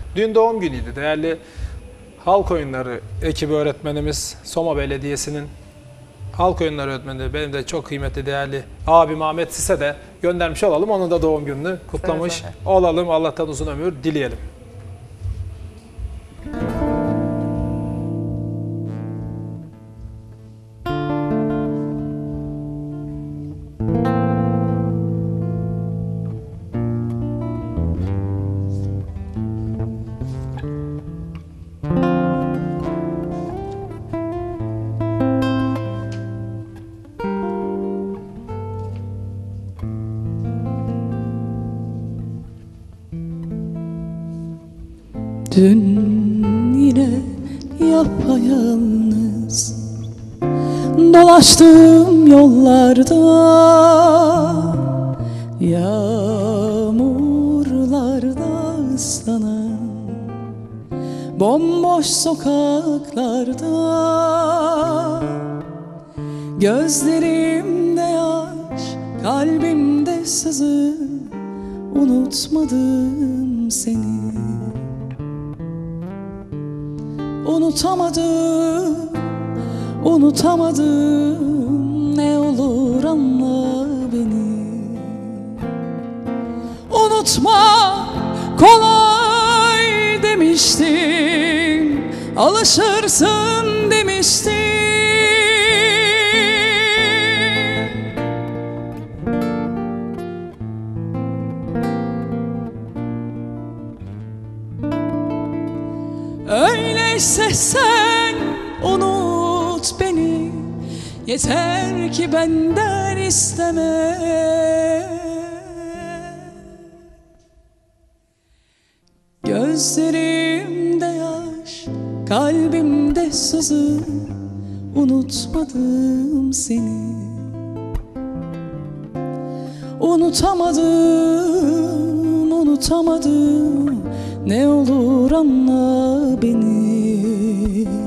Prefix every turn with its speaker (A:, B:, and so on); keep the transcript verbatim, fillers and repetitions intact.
A: Dün doğum günüydü. Değerli halk oyunları ekibi öğretmenimiz, Soma Belediyesi'nin halk oyunları öğretmeni, benim de çok kıymetli değerli abim Ahmet Sis'e de göndermiş olalım. Onun da doğum gününü kutlamış
B: Seve seve.
A: olalım. Allah'tan uzun ömür dileyelim.
C: Dün yine yapayalnız dolaştım yollarda, yağmurlarda ıslanan bomboş sokaklarda. Gözlerimde yaş, kalbimde sızı, unutmadım seni. Unutamadım, unutamadım, ne olur anla beni. Unutma kolay demiştim, alışırsın demiştim. Öyleyse sen unut beni, yeter ki benden isteme. Gözlerimde yaş, kalbimde sızı, unutmadım seni. Unutamadım, unutamadım, ne olur anla beni.